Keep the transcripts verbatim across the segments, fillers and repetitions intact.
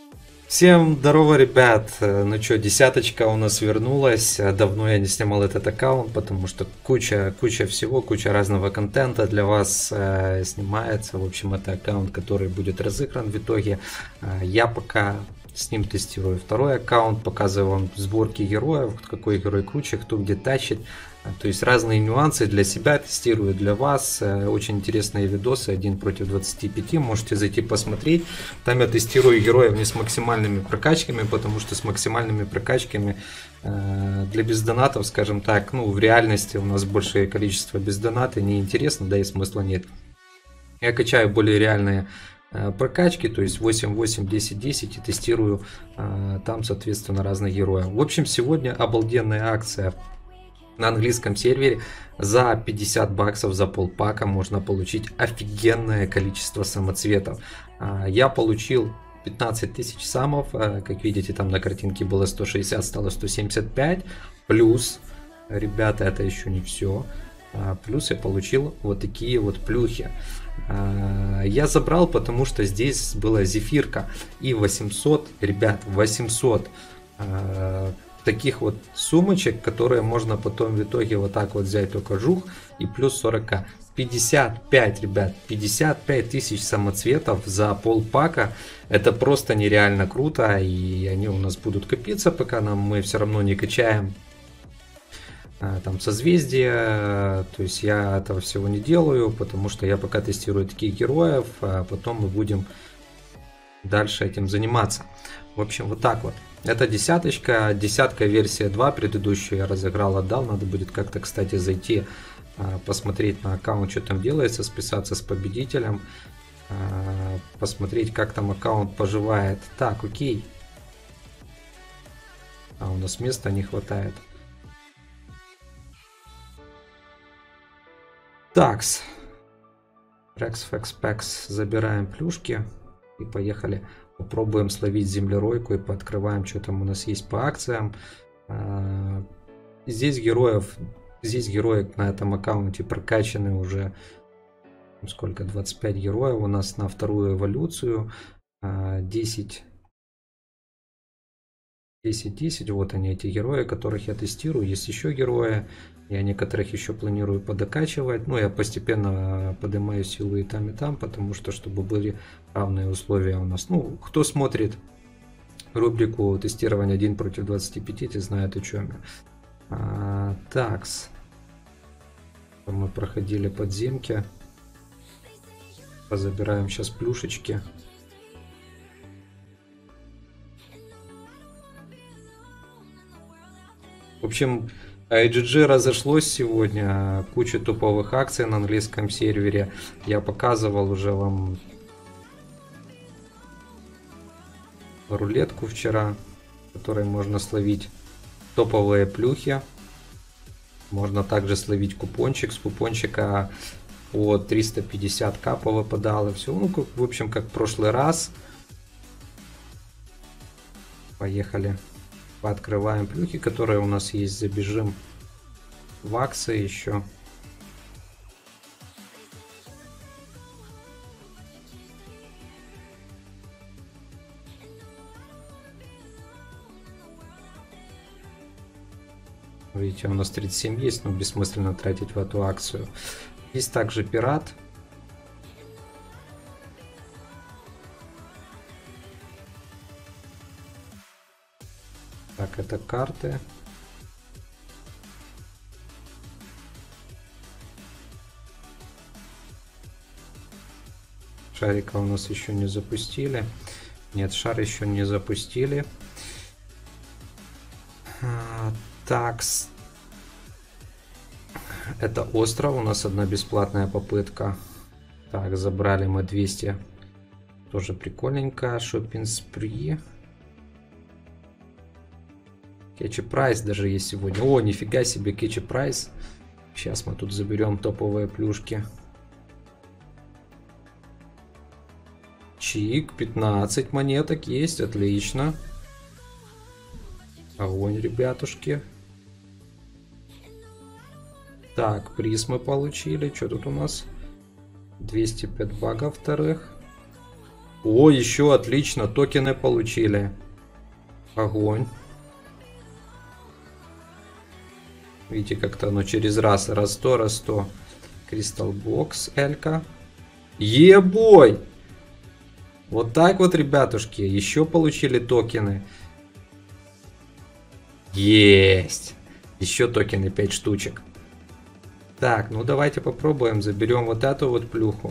Всем здорово, ребят! Ну что, десяточка у нас вернулась. Давно я не снимал этот аккаунт, потому что куча, куча всего, куча разного контента для вас э, снимается. В общем, это аккаунт, который будет разыгран в итоге. Э, я пока с ним тестирую второй аккаунт, показываю вам сборки героев, какой герой круче, кто где тащит. То есть разные нюансы для себя тестирую, для вас. Очень интересные видосы, один против двадцати пяти, можете зайти посмотреть. Там я тестирую героев не с максимальными прокачками, потому что с максимальными прокачками для бездонатов, скажем так, ну в реальности у нас большее количество бездоната, неинтересно, да и смысла нет. Я качаю более реальные прокачки, то есть восемь восемь, десять десять, и тестирую там, соответственно, разных героев. В общем, сегодня обалденная акция. На английском сервере за пятьдесят баксов за полпака можно получить офигенное количество самоцветов. Я получил пятнадцать тысяч самов, как видите, там на картинке было сто шестьдесят, стало сто семьдесят пять. Плюс, ребята, это еще не все. Плюс я получил вот такие вот плюхи. Я забрал, потому что здесь была зефирка. И восемьсот, ребят, восемьсот таких вот сумочек, которые можно потом в итоге вот так вот взять, только жух, и плюс сорок. пятьдесят пять, ребят, пятьдесят пять тысяч самоцветов за полпака. Это просто нереально круто, и они у нас будут копиться, пока нам мы все равно не качаем там созвездия. То есть я этого всего не делаю, потому что я пока тестирую таких героев, а потом мы будем дальше этим заниматься. В общем, вот так вот. Это десяточка, десятка версия два, предыдущую я разыграл, отдал. Надо будет как-то, кстати, зайти, посмотреть на аккаунт, что там делается, списаться с победителем, посмотреть, как там аккаунт поживает. Так, окей. А у нас места не хватает. Такс. Рекс, Фекс, Пекс. Забираем плюшки и поехали. Попробуем словить землеройку и пооткрываем, что там у нас есть по акциям. Здесь героев, здесь герои на этом аккаунте прокачаны уже сколько, двадцать пять героев у нас на вторую эволюцию. десять, десять, десять, вот они, эти герои, которых я тестирую. Есть еще герои, я некоторых еще планирую подокачивать. Но я постепенно поднимаю силы и там, и там, потому что, чтобы были равные условия у нас. Ну, кто смотрит рубрику тестирования один против двадцати пяти, те знают, о чем я. А, такс. Мы проходили подземки. Позабираем сейчас плюшечки. В общем, ай джи джи разошлось сегодня, куча топовых акций на английском сервере. Я показывал уже вам рулетку вчера, в которой можно словить топовые плюхи. Можно также словить купончик. С купончика по триста пятьдесят капа выпадало. Все, ну, как, в общем, как в прошлый раз. Поехали. Пооткрываем плюхи, которые у нас есть. Забежим в акции еще. Видите, у нас тридцать семь есть, но бессмысленно тратить в эту акцию. Есть также пират. Так, это карты. Шарика у нас еще не запустили. Нет, шар еще не запустили. А, такс. Это остров. У нас одна бесплатная попытка. Так, забрали мы двести. Тоже прикольненько. Шоппинг спри. Кетчи прайс даже есть сегодня. О, нифига себе, кетчи прайс. Сейчас мы тут заберем топовые плюшки. Чик, пятнадцать монеток есть, отлично. Огонь, ребятушки. Так, приз мы получили. Что тут у нас? двести пять багов вторых. О, еще отлично, токены получили. Огонь. Видите, как-то оно через раз, раз сто, раз сто. Crystal Box, Элька. Ебой! Вот так вот, ребятушки, еще получили токены. Есть! Еще токены пять штучек. Так, ну давайте попробуем, заберем вот эту вот плюху.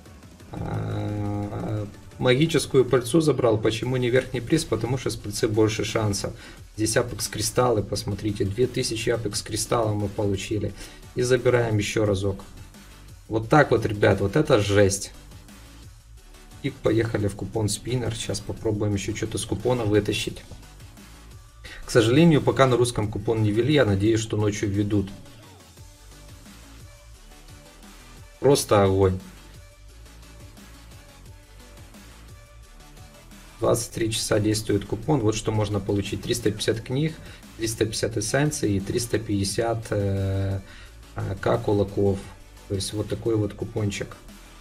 Магическую пыльцу забрал. Почему не верхний приз? Потому что с пыльцы больше шансов. Здесь апекс кристаллы, посмотрите. две тысячи апекс кристаллов мы получили. И забираем еще разок. Вот так вот, ребят, вот это жесть. И поехали в купон спиннер. Сейчас попробуем еще что-то с купона вытащить. К сожалению, пока на русском купон не ввели. Я надеюсь, что ночью введут. Просто огонь. двадцать три часа действует купон. Вот что можно получить. триста пятьдесят книг, триста пятьдесят эссенций и триста пятьдесят э, к кулаков. То есть вот такой вот купончик.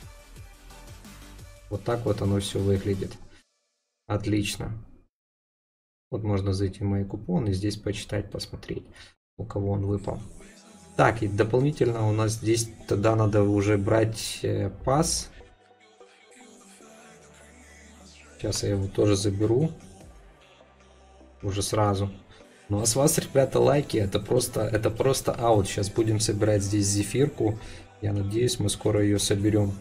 Вот так вот оно все выглядит. Отлично. Вот можно зайти в мои купоны и здесь почитать, посмотреть, у кого он выпал. Так, и дополнительно у нас здесь тогда надо уже брать э, пас. Сейчас я его тоже заберу. Уже сразу. Ну а с вас, ребята, лайки. Это просто, это просто аут. Сейчас будем собирать здесь зефирку. Я надеюсь, мы скоро ее соберем.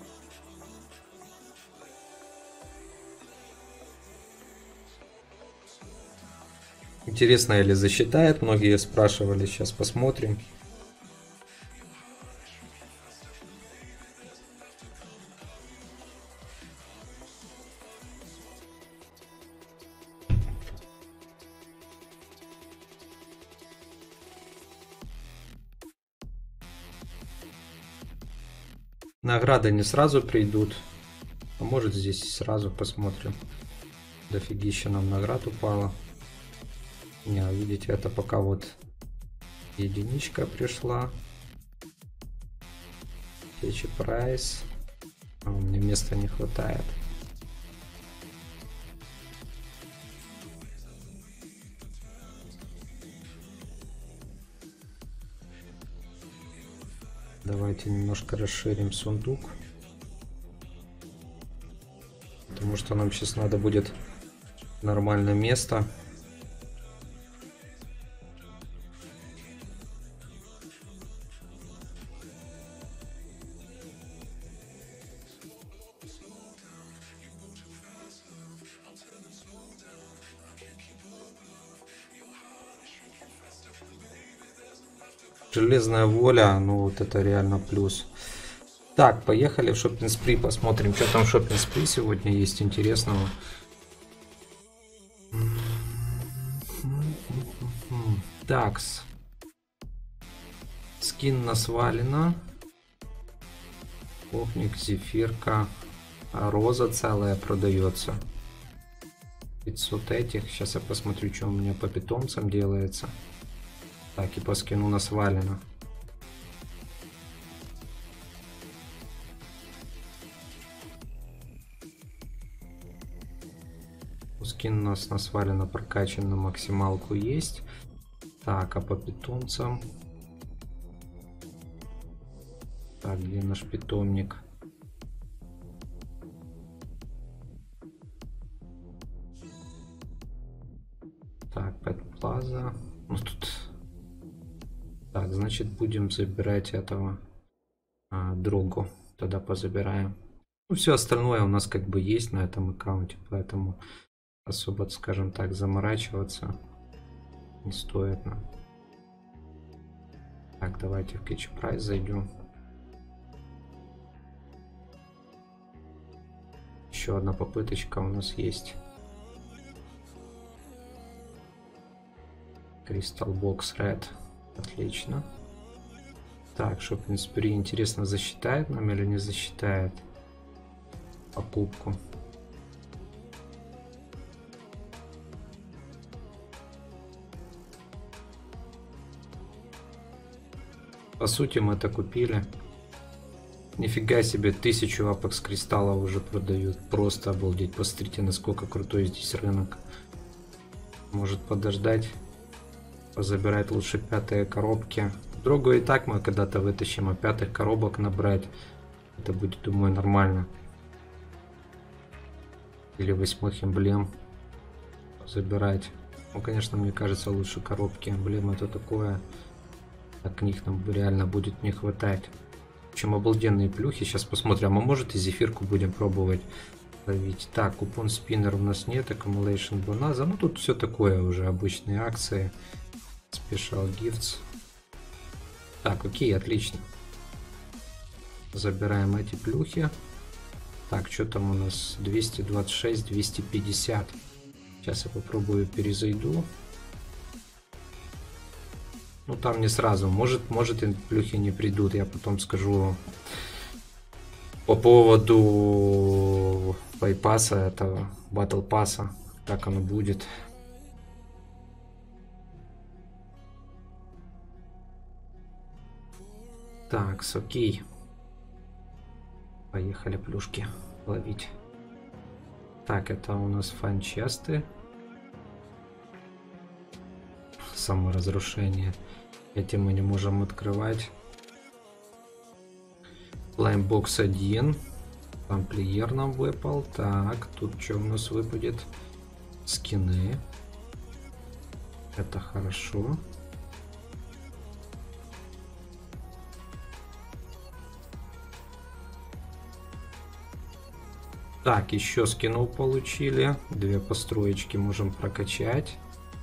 Интересно, или засчитает? Многие спрашивали. Сейчас посмотрим. Награды не сразу придут. А может здесь сразу посмотрим. Дофигища нам наград упало. Не, видите, это пока вот единичка пришла. Фетчи прайс. А мне места не хватает. Давайте немножко расширим сундук. Потому что нам сейчас надо будет нормальное место. Железная воля, ну вот это реально плюс. Так, поехали в Shopping Spree, посмотрим, что там в Shopping Spree сегодня есть интересного. Такс. Скин на свалено. Охник, зефирка. Роза целая продается. пятьсот этих. Сейчас я посмотрю, что у меня по питомцам делается. Так, и по скину на свалено. Скин у нас на свалено прокачан на максималку есть. Так, а по питомцам... Так, где наш питомник? Так, Pet Plaza. Ну тут... Так, значит, будем забирать этого а, другу. Тогда позабираем. Ну, все остальное у нас как бы есть на этом аккаунте, поэтому особо, скажем так, заморачиваться не стоит нам. Так, давайте в Catch Price зайдем. Еще одна попыточка у нас есть. Crystal Box Red. Отлично. Так, Shopping Spree, интересно, засчитает нам или не засчитает покупку. По сути, мы это купили. Нифига себе, тысячу апекс кристаллов уже продают. Просто обалдеть. Посмотрите, насколько крутой здесь рынок. Может подождать. Позабирать лучше пятые коробки. Другу и так мы когда-то вытащим, а пятых коробок набрать. Это будет, думаю, нормально. Или восьмых эмблем забирать. Ну, конечно, мне кажется, лучше коробки. Эмблем это такое. Так них нам реально будет не хватать. В общем, обалденные плюхи. Сейчас посмотрим. А может и зефирку будем пробовать ловить. Так, купон спиннер у нас нет. Accumulation Bonanza. Ну, тут все такое уже. Обычные акции. Special Gifts. Так, окей, отлично. Забираем эти плюхи. Так, что там у нас? двести двадцать шесть, двести пятьдесят. Сейчас я попробую перезайду. Ну, там не сразу. Может, может и плюхи не придут. Я потом скажу по поводу байпаса этого, батл пасса. Как оно будет. Так, окей. Поехали плюшки ловить. Так, это у нас фан-честы. Саморазрушение. Эти мы не можем открывать. Лаймбокс один. Тамплиер нам выпал. Так, тут что у нас выпадет? Скины. Это хорошо. Так, еще скинов получили. Две построечки можем прокачать.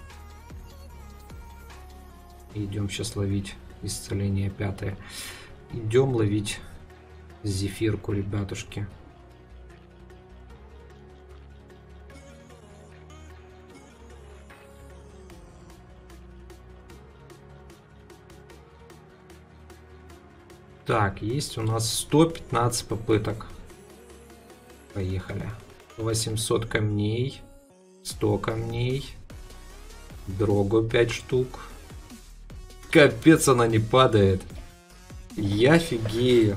Идем сейчас ловить исцеление пятое. Идем ловить зефирку, ребятушки. Так, есть у нас сто пятнадцать попыток. Поехали. восемьсот камней. сто камней. Дрого пять штук. Капец, она не падает. Я офигею.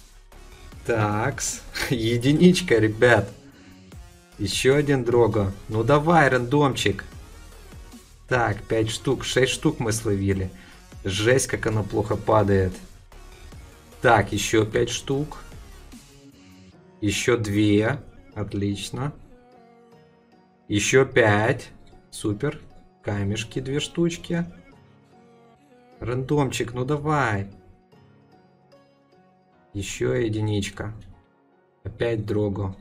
Такс. Единичка, ребят. Еще один дрого. Ну давай, рандомчик. Так, пять штук. шесть штук мы словили. Жесть, как она плохо падает. Так, еще пять штук. Еще две. Отлично. Еще пять. Супер. Камешки две штучки. Рандомчик, ну давай. Еще единичка. Опять дрого.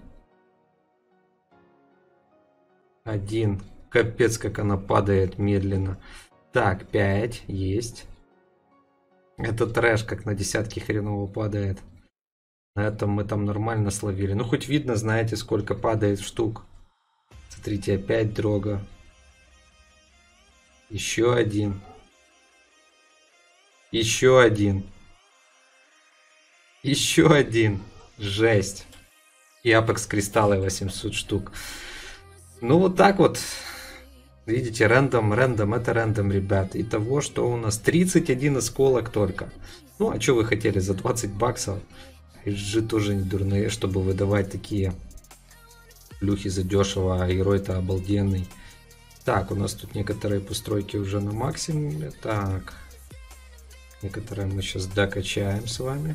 Один. Капец, как она падает медленно. Так, пять. Есть. Это трэш, как на десятки хреново падает. На этом мы там нормально словили. Ну, хоть видно, знаете, сколько падает штук. Смотрите, опять дрого. Еще один. Еще один. Еще один. Жесть. И апекс кристаллы восемьсот штук. Ну, вот так вот. Видите, рандом, рандом, это рандом, ребят. Итого, что у нас тридцать один осколок только. Ну, а что вы хотели за двадцать баксов? эйч джи тоже не дурные, чтобы выдавать такие плюхи за дешево. А герой-то обалденный. Так, у нас тут некоторые постройки уже на максимуме. Так. Некоторые мы сейчас докачаем с вами.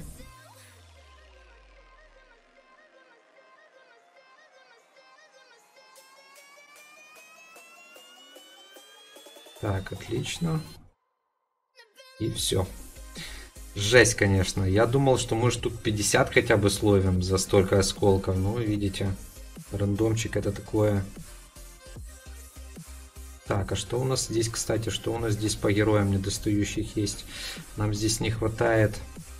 Так, отлично. И все. Жесть, конечно. Я думал, что мы штук пятьдесят хотя бы словим за столько осколков. Но видите, рандомчик это такое. Так, а что у нас здесь, кстати, что у нас здесь по героям недостающих есть? Нам здесь не хватает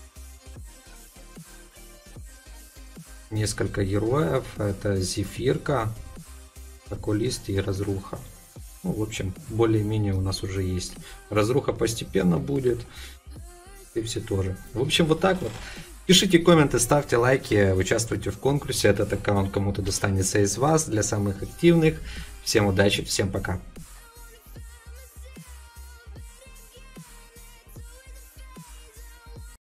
несколько героев. Это Зефирка, Окулист и Разруха. Ну, в общем, более-менее у нас уже есть. Разруха постепенно будет. И все тоже. В общем, вот так вот. Пишите комменты, ставьте лайки, участвуйте в конкурсе. Этот аккаунт кому-то достанется из вас, для самых активных. Всем удачи, всем пока.